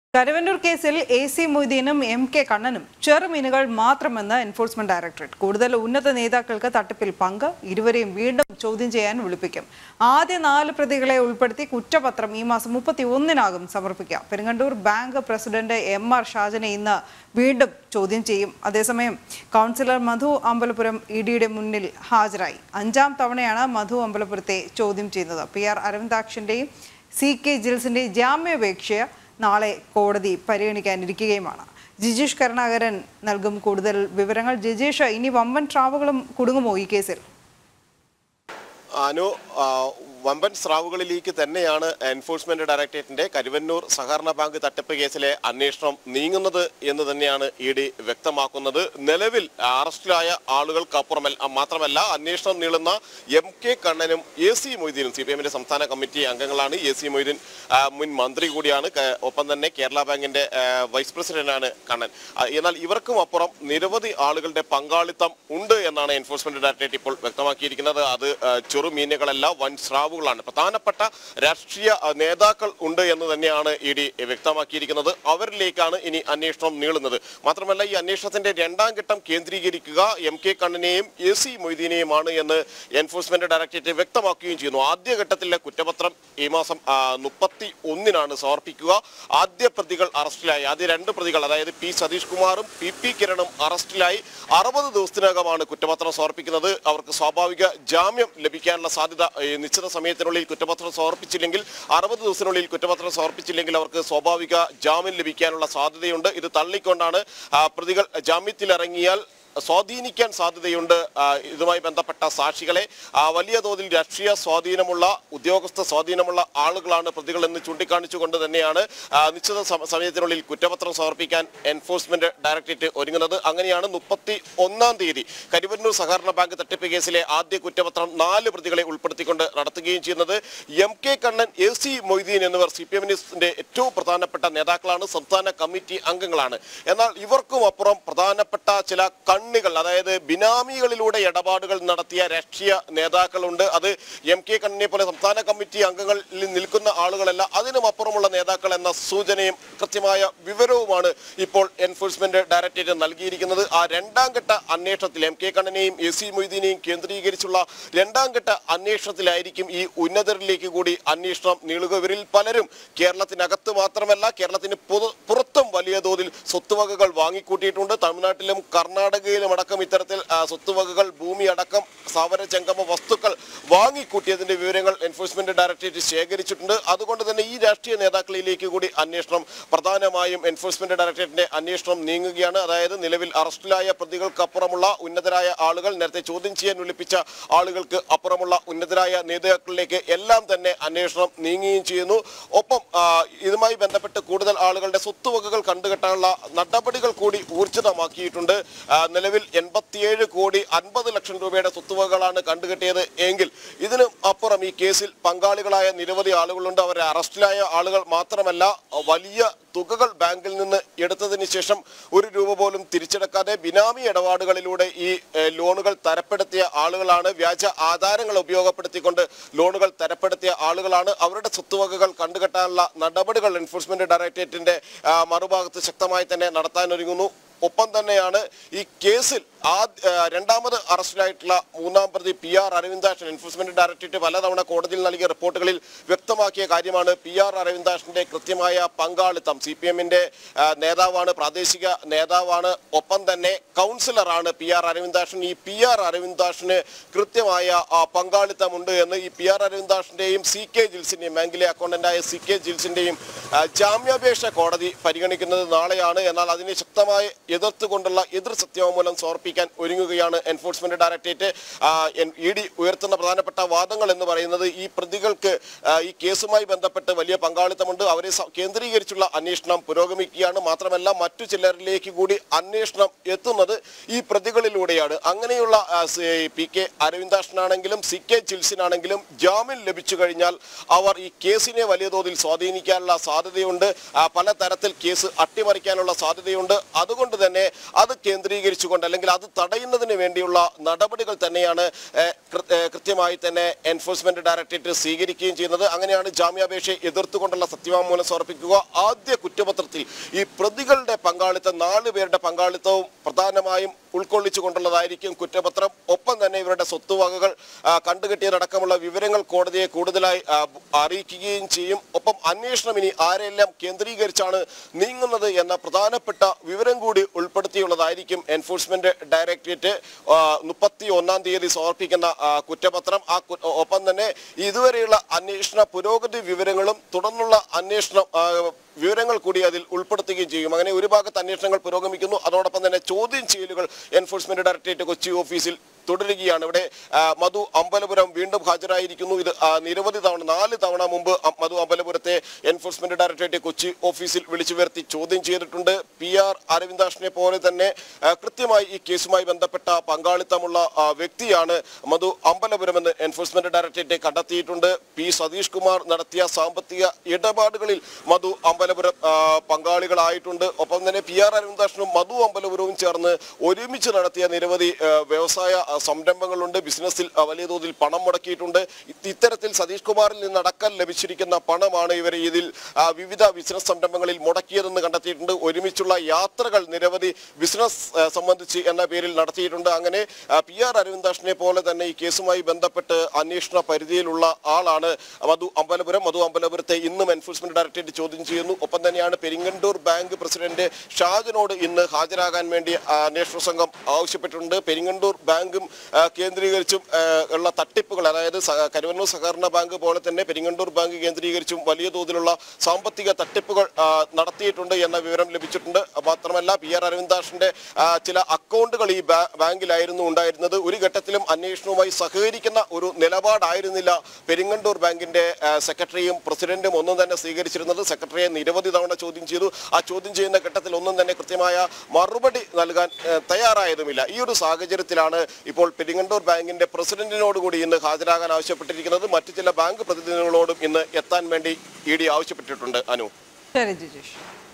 കരുവന്നൂർ കേസിൽ AC മൊയ്തീനും MK കണ്ണനും ചെറുമീനുകൾ മാത്രമെന്ന് enforcement directorate. കൂടുതൽ ഉന്നത നേതാക്കൾക്ക് തട്ടിപ്പിൽ പങ്ക്. ഇരുവരെയും വീണ്ടും ചോദ്യം ചെയ്യാൻ വിളിപ്പിക്കും. ആദ്യ 4 പ്രതികളെ ഉൾപ്പെടുത്തി കുറ്റപത്രം ഈ മാസം 31-നാകും സമർപ്പിക്കുക. പെരുങ്ങണ്ടൂർ ബാങ്ക് പ്രസിഡന്റ് MR ഷാജനെ ഇന്ന് വീണ്ടും ചോദ്യം ചെയ്യും. അതേസമയം കൗൺസിലർ മധു അമ്പലപുരം EDയുടെ മുന്നിൽ ഹാജരായി. 5ാം തവണയാണ് മധു അമ്പലപുരത്തെ ചോദ്യം ചെയ്യുന്നത്. PR അരവിന്ദാക്ഷന്റെയും CK ജിൽസിന്റെയും ജാമ്യാപേക്ഷ നാളെ കോടതി പരിഗണിക്കാനിരിക്കുകയുമാണ്. ജിജീഷ് കരുണാകരൻ നൽകും കൂടുതൽ വിവരങ്ങൾ. ജിജീഷ്, ഇനി വമ്പൻ ട്രാവുകളും കുടുങ്ങുമോ ഈ കേസിൽ? വമ്പൻ സ്രാവുകളിലേക്ക് തന്നെയാണ് എൻഫോഴ്സ്മെന്റ് ഡയറക്ടറേറ്റിന്റെ കരുവന്നൂർ സഹകരണ ബാങ്ക് തട്ടിപ്പ് കേസിലെ അന്വേഷണം നീങ്ങുന്നത് എന്ന് തന്നെയാണ് ED വ്യക്തമാക്കുന്നത്. നിലവിൽ അറസ്റ്റിലായ ആളുകൾക്കപ്പുറം മാത്രമല്ല അന്വേഷണം നീളുന്ന MK കണ്ണനും AC മൊയ്തീനും CPMന്റെ സംസ്ഥാന കമ്മിറ്റി അംഗങ്ങളാണ്. AC മൊയ്തീൻ മുൻ മന്ത്രി കൂടിയാണ്, ഒപ്പം തന്നെ കേരള ബാങ്കിന്റെ വൈസ് പ്രസിഡന്റാണ് കണ്ണൻ. എന്നാൽ ഇവർക്കും അപ്പുറം നിരവധി ആളുകളുടെ പങ്കാളിത്തം ഉണ്ട് എന്നാണ് എൻഫോഴ്സ്മെന്റ് ഡയറക്ടറേറ്റ് ഇപ്പോൾ വ്യക്തമാക്കിയിരിക്കുന്നത്. അത് ചെറുമീനുകളല്ല, വൻ സ്രാവ് പ്രധാനപ്പെട്ട രാഷ്ട്രീയ നേതാക്കൾ ഉണ്ട് എന്ന് തന്നെയാണ് ED വ്യക്തമാക്കിയിരിക്കുന്നത്. അവരിലേക്കാണ് ഇനി അന്വേഷണം നീളുന്നത്. മാത്രമല്ല ഈ അന്വേഷണത്തിന്റെ 2ാം ഘട്ടം കേന്ദ്രീകരിക്കുക MK കണ്ണനെയും AC മൊയ്തീനെയുമാണ് എന്ന് എൻഫോഴ്സ്മെന്റ് ഡയറക്ടറേറ്റ് വ്യക്തമാക്കുകയും ചെയ്യുന്നു. ആദ്യഘട്ടത്തിലെ കുറ്റപത്രം ഈ മാസം 31-നാണ് സമർപ്പിക്കുക. ആദ്യ പ്രതികൾ അറസ്റ്റിലായി. ആദ്യ 2 പ്രതികൾ, അതായത് P സതീഷ് കുമാറും PP കിരണും അറസ്റ്റിലായി 60 ദിവസത്തിനകമാണ് കുറ്റപത്രം സമർപ്പിക്കുന്നത്. അവർക്ക് സ്വാഭാവിക ജാമ്യം ലഭിക്കാനുള്ള സാധ്യത നിശ്ചിത സമയത്തിനുള്ളിൽ കുറ്റപത്രം സമർപ്പിച്ചില്ലെങ്കിൽ 60 ദിവസത്തിനുള്ളിൽ കുറ്റപത്രം സമർപ്പിച്ചില്ലെങ്കിൽ അവർക്ക് സ്വാഭാവിക ജാമ്യം ലഭിക്കാനുള്ള സാധ്യതയുണ്ട്. ഇത് തള്ളിക്കൊണ്ടാണ് പ്രതികൾ ജാമ്യത്തിലിറങ്ങിയാൽ സ്വാധീനിക്കാൻ സാധ്യതയുണ്ട് ഇതുമായി ബന്ധപ്പെട്ട സാക്ഷികളെ. വലിയ തോതിൽ രാഷ്ട്രീയ സ്വാധീനമുള്ള ഉദ്യോഗസ്ഥ സ്വാധീനമുള്ള ആളുകളാണ് പ്രതികൾ എന്ന് ചൂണ്ടിക്കാണിച്ചുകൊണ്ട് തന്നെയാണ് നിശ്ചിത സമയത്തിനുള്ളിൽ കുറ്റപത്രം സമർപ്പിക്കാൻ എൻഫോഴ്സ്മെന്റ് ഡയറക്ടറേറ്റ് ഒരുങ്ങുന്നത്. അങ്ങനെയാണ് 31-ാം തീയതി കരുവന്നൂർ സഹകരണ ബാങ്ക് തട്ടിപ്പ് കേസിലെ ആദ്യ കുറ്റപത്രം 4 പ്രതികളെ ഉൾപ്പെടുത്തിക്കൊണ്ട് നടത്തുകയും ചെയ്യുന്നത്. MK കണ്ണൻ, AC മൊയ്തീൻ എന്നിവർ CPMന്റെ ഏറ്റവും പ്രധാനപ്പെട്ട നേതാക്കളാണ്, സംസ്ഥാന കമ്മിറ്റി അംഗങ്ങളാണ്. എന്നാൽ ഇവർക്കും അപ്പുറം പ്രധാനപ്പെട്ട ചില കണ്ണികൾ, അതായത് ബിനാമികളിലൂടെ ഇടപാടുകൾ നടത്തിയ രാഷ്ട്രീയ നേതാക്കളുണ്ട്. അത് MK കണ്ണനെ പോലെ സംസ്ഥാന കമ്മിറ്റി അംഗങ്ങളിൽ നിൽക്കുന്ന ആളുകളല്ല, അതിനും അപ്പുറമുള്ള നേതാക്കൾ എന്ന സൂചനയും കൃത്യമായ വിവരവുമാണ് ഇപ്പോൾ എൻഫോഴ്സ്മെന്റ് ഡയറക്ടറേറ്റ് നൽകിയിരിക്കുന്നത്. ആ 2ാം ഘട്ട അന്വേഷണത്തിൽ MK കണ്ണനെയും AC മൊയ്തീനെയും കേന്ദ്രീകരിച്ചുള്ള 2ാം ഘട്ട അന്വേഷണത്തിലായിരിക്കും ഈ ഉന്നതരിലേക്ക് കൂടി അന്വേഷണം നീളുക. ഇവരിൽ പലരും കേരളത്തിനകത്ത് മാത്രമല്ല കേരളത്തിന് പുറത്തും വലിയ തോതിൽ സ്വത്തുവകകൾ വാങ്ങിക്കൂട്ടിയിട്ടുണ്ട്. തമിഴ്നാട്ടിലും കർണാടകയിലും അടക്കം ഇത്തരത്തിൽ സ്വത്തുവകകൾ, ഭൂമി അടക്കം സ്ഥാവര ജംഗമ വസ്തുക്കൾ വാങ്ങിക്കൂട്ടിയതിന്റെ വിവരങ്ങൾ എൻഫോഴ്സ്മെന്റ് ഡയറക്ടറേറ്റ് ശേഖരിച്ചിട്ടുണ്ട്. അതുകൊണ്ട് തന്നെ ഈ രാഷ്ട്രീയ നേതാക്കളിലേക്ക് കൂടി അന്വേഷണം, പ്രധാനമായും എൻഫോഴ്സ്മെന്റ് ഡയറക്ടറേറ്റിന്റെ അന്വേഷണം നീങ്ങുകയാണ്. അതായത് നിലവിൽ അറസ്റ്റിലായ പ്രതികൾക്കപ്പുറമുള്ള ഉന്നതരായ ആളുകൾ, നേരത്തെ ചോദ്യം ചെയ്യാൻ വിളിപ്പിച്ച ആളുകൾക്ക് അപ്പുറമുള്ള ഉന്നതരായ നേതാക്കളിലേക്ക് എല്ലാം തന്നെ അന്വേഷണം നീങ്ങുകയും ചെയ്യുന്നു. ഒപ്പം ഇതുമായി ബന്ധപ്പെട്ട് കൂടുതൽ ആളുകളുടെ സ്വത്തുവകകൾ കണ്ടുകെട്ടാനുള്ള നടപടികൾ കൂടി ഊർജിതമാക്കിയിട്ടുണ്ട്. നിലവിൽ 87 കോടി 50 ലക്ഷം രൂപയുടെ സ്വത്തുവകകളാണ് കണ്ടുകെട്ടിയത് എങ്കിൽ ഇതിനും അപ്പുറം ഈ കേസിൽ പങ്കാളികളായ നിരവധി ആളുകളുണ്ട്. അവരെ അറസ്റ്റിലായ ആളുകൾ മാത്രമല്ല, വലിയ തുകകൾ ബാങ്കിൽ നിന്ന് എടുത്തതിന് ശേഷം 1 രൂപ പോലും തിരിച്ചെടുക്കാതെ ബിനാമി ഇടപാടുകളിലൂടെ ഈ ലോണുകൾ തരപ്പെടുത്തിയ ആളുകളാണ്. വ്യാജ ആധാരങ്ങൾ ഉപയോഗപ്പെടുത്തിക്കൊണ്ട് ലോണുകൾ തരപ്പെടുത്തിയ ആളുകളാണ്. അവരുടെ സ്വത്തുവകകൾ കണ്ടുകെട്ടാനുള്ള നടപടികൾ എൻഫോഴ്സ്മെന്റ് ഡയറക്ടറേറ്റിന്റെ മറുഭാഗത്ത് ശക്തമായി തന്നെ നടത്താനൊരുങ്ങുന്നു. ഒപ്പം തന്നെയാണ് ഈ കേസിൽ 2ാമത് അറസ്റ്റിലായിട്ടുള്ള 3ാം പ്രതി PR അരവിന്ദാക്ഷൻ. എൻഫോഴ്സ്മെന്റ് ഡയറക്ടറേറ്റ് പലതവണ കോടതിയിൽ നൽകിയ റിപ്പോർട്ടുകളിൽ വ്യക്തമാക്കിയ കാര്യമാണ് PR അരവിന്ദാക്ഷന്റെ കൃത്യമായ പങ്കാളിത്തം. CPMന്റെ നേതാവാണ്, പ്രാദേശിക നേതാവാണ്, ഒപ്പം തന്നെ കൗൺസിലറാണ് PR അരവിന്ദാക്ഷൻ. ഈ PR അരവിന്ദാക്ഷന് കൃത്യമായ പങ്കാളിത്തമുണ്ട് എന്ന് ഈ PR അരവിന്ദാക്ഷന്റെയും CK ജിൽസിന്റെയും, ബാങ്കിലെ അക്കൗണ്ടന്റായ CK ജിൽസിന്റെയും ജാമ്യാപേക്ഷ കോടതി പരിഗണിക്കുന്നത് നാളെയാണ്. എന്നാൽ അതിനെ ശക്തമായി എതിർത്തുകൊണ്ടുള്ള എതിർ സത്യവാങ്മൂലം സമർപ്പിക്കാൻ ഒരുങ്ങുകയാണ് എൻഫോഴ്സ്മെന്റ് ഡയറക്ടറേറ്റ്. ED ഉയർത്തുന്ന പ്രധാനപ്പെട്ട വാദങ്ങൾ എന്ന് പറയുന്നത് ഈ പ്രതികൾക്ക് ഈ കേസുമായി ബന്ധപ്പെട്ട് വലിയ പങ്കാളിത്തമുണ്ട്, അവരെ കേന്ദ്രീകരിച്ചുള്ള അന്വേഷണം പുരോഗമിക്കുകയാണ്. മാത്രമല്ല മറ്റു ചിലരിലേക്ക് കൂടി അന്വേഷണം എത്തുന്നത് ഈ പ്രതികളിലൂടെയാണ്. അങ്ങനെയുള്ള PK അരവിന്ദാക്ഷനാണെങ്കിലും CK ജിൽസിനാണെങ്കിലും ജാമ്യം ലഭിച്ചു കഴിഞ്ഞാൽ അവർ ഈ കേസിനെ വലിയ തോതിൽ സ്വാധീനിക്കാനുള്ള സാധ്യതയുണ്ട്. പലതരത്തിൽ കേസ് അട്ടിമറിക്കാനുള്ള സാധ്യതയുണ്ട്. അതുകൊണ്ട് തന്നെ അത് കേന്ദ്രീകരിച്ചുകൊണ്ട് അല്ലെങ്കിൽ അത് തടയുന്നതിന് വേണ്ടിയുള്ള നടപടികൾ തന്നെയാണ് കൃത്യമായി തന്നെ എൻഫോഴ്സ്മെന്റ് ഡയറക്ടറേറ്റ് സ്വീകരിക്കുകയും ചെയ്യുന്നത്. അങ്ങനെയാണ് ജാമ്യാപേക്ഷയെ എതിർത്തുകൊണ്ടുള്ള സത്യവാങ്മൂലം സമർപ്പിക്കുക. ആദ്യ കുറ്റപത്രത്തിൽ ഈ പ്രതികളുടെ പങ്കാളിത്തം 4 പേരുടെ പങ്കാളിത്തവും പ്രധാനമായും ഉൾക്കൊള്ളിച്ചുകൊണ്ടുള്ളതായിരിക്കും കുറ്റപത്രം. ഒപ്പം തന്നെ ഇവരുടെ സ്വത്തുവകകൾ കണ്ടുകെട്ടിയതടക്കമുള്ള വിവരങ്ങൾ കോടതിയെ കൂടുതലായി അറിയിക്കുകയും ചെയ്യും. ഒപ്പം അന്വേഷണം ഇനി ആരെല്ലാം കേന്ദ്രീകരിച്ചാണ് നീങ്ങുന്നത് എന്ന പ്രധാനപ്പെട്ട വിവരം കൂടി ഉൾപ്പെടുത്തിയുള്ളതായിരിക്കും എൻഫോഴ്സ്മെന്റ് ഡയറക്ടറേറ്റ് 31-ാം തീയതി സമർപ്പിക്കുന്ന കുറ്റപത്രം. ഒപ്പം തന്നെ ഇതുവരെയുള്ള അന്വേഷണ പുരോഗതി വിവരങ്ങളും തുടർന്നുള്ള അന്വേഷണം വിവരങ്ങൾ കൂടി അതിൽ ഉൾപ്പെടുത്തുകയും ചെയ്യും. അങ്ങനെ ഒരു ഭാഗത്ത് അന്വേഷണങ്ങൾ പുരോഗമിക്കുന്നു. അതോടൊപ്പം തന്നെ ചോദ്യം ചെയ്യലുകൾ എൻഫോഴ്സ്മെന്റ് ഡയറക്ടറേറ്റ് കൊച്ചി ഓഫീസിൽ തുടരുകയാണ്. ഇവിടെ മധു അമ്പലപുരം വീണ്ടും ഹാജരായിരിക്കുന്നു. ഇത് നിരവധി തവണ 4 തവണ മുമ്പ് മധു അമ്പലപുരത്തെ എൻഫോഴ്സ്മെന്റ് ഡയറക്ടറേറ്റ് കൊച്ചി ഓഫീസിൽ വിളിച്ചു വരുത്തി ചോദ്യം ചെയ്തിട്ടുണ്ട്. PR അരവിന്ദാഷിനെ പോലെ തന്നെ കൃത്യമായി ഈ കേസുമായി ബന്ധപ്പെട്ട പങ്കാളിത്തമുള്ള വ്യക്തിയാണ് മധു അമ്പലപുരമെന്ന് എൻഫോഴ്സ്മെന്റ് ഡയറക്ടറേറ്റ് കണ്ടെത്തിയിട്ടുണ്ട്. P സതീഷ് കുമാർ നടത്തിയ സാമ്പത്തിക ഇടപാടുകളിൽ മധു അമ്പലപുരം പങ്കാളികളായിട്ടുണ്ട്. ഒപ്പം തന്നെ PR അരവിന്ദാഷിനും മധു അമ്പലപുരവും ചേർന്ന് ഒരുമിച്ച് നടത്തിയ നിരവധി വ്യവസായ സംരംഭങ്ങളുണ്ട്. ബിസിനസ്സിൽ വലിയ തോതിൽ പണം മുടക്കിയിട്ടുണ്ട്. ഇത്തരത്തിൽ സതീഷ് കുമാറിൽ നിന്നടക്കം ലഭിച്ചിരിക്കുന്ന പണമാണ് ഇവർ ഇതിൽ വിവിധ ബിസിനസ് സംരംഭങ്ങളിൽ മുടക്കിയതെന്ന് കണ്ടെത്തിയിട്ടുണ്ട്. ഒരുമിച്ചുള്ള യാത്രകൾ നിരവധി ബിസിനസ് സംബന്ധിച്ച് എന്ന പേരിൽ നടത്തിയിട്ടുണ്ട്. അങ്ങനെ PR അരവിന്ദാഷിനെ പോലെ തന്നെ ഈ കേസുമായി ബന്ധപ്പെട്ട് അന്വേഷണ പരിധിയിലുള്ള ആളാണ് മധു അമ്പലപുരം. മധു അമ്പലപുരത്തെ ഇന്നും എൻഫോഴ്സ്മെന്റ് ഡയറക്ടറേറ്റ് ചോദ്യം ചെയ്യുന്നു. ഒപ്പം തന്നെയാണ് പെരിങ്ങണ്ടൂർ ബാങ്ക് പ്രസിഡന്റ് ഷാജനോട് ഇന്ന് ഹാജരാകാൻ വേണ്ടി അന്വേഷണ സംഘം ആവശ്യപ്പെട്ടിട്ടുണ്ട്. പെരിങ്ങണ്ടൂർ ബാങ്കും കേന്ദ്രീകരിച്ചും ഉള്ള തട്ടിപ്പുകൾ, അതായത് കരുവന്നൂർ സഹകരണ ബാങ്ക് പോലെ തന്നെ പെരിങ്ങണ്ടൂർ ബാങ്ക് കേന്ദ്രീകരിച്ചും വലിയ തോതിലുള്ള സാമ്പത്തിക തട്ടിപ്പുകൾ നടത്തിയിട്ടുണ്ട് എന്ന വിവരം ലഭിച്ചിട്ടുണ്ട്. മാത്രമല്ല PR അരവിന്ദാഷിന്റെ ചില അക്കൗണ്ടുകൾ ഈ ബാങ്കിലായിരുന്നു ഉണ്ടായിരുന്നത്. ഒരു ഘട്ടത്തിലും അന്വേഷണവുമായി സഹകരിക്കുന്ന ഒരു നിലപാടായിരുന്നില്ല പെരിങ്ങണ്ടൂർ ബാങ്കിന്റെ സെക്രട്ടറിയും പ്രസിഡന്റും ഒന്നും തന്നെ സ്വീകരിച്ചിരുന്നത്. സെക്രട്ടറിയെ നിരവധി തവണ ചോദ്യം ചെയ്തു. ആ ചോദ്യം ചെയ്യുന്ന ഘട്ടത്തിൽ ഒന്നും തന്നെ കൃത്യമായ മറുപടി നൽകാൻ തയ്യാറായതുമില്ല. ഈ ഒരു സാഹചര്യത്തിലാണ് ഇപ്പോൾ പെരിങ്ങണ്ടൂർ ബാങ്കിന്റെ പ്രസിഡന്റിനോട് കൂടി ഇന്ന് ഹാജരാകാൻ ആവശ്യപ്പെട്ടിരിക്കുന്നത്. മറ്റു ചില ബാങ്ക് പ്രതിനിധികളോടും ഇന്ന് എത്താൻ വേണ്ടി ED ആവശ്യപ്പെട്ടിട്ടുണ്ട്. അനു. ശരി ജിജേഷ്.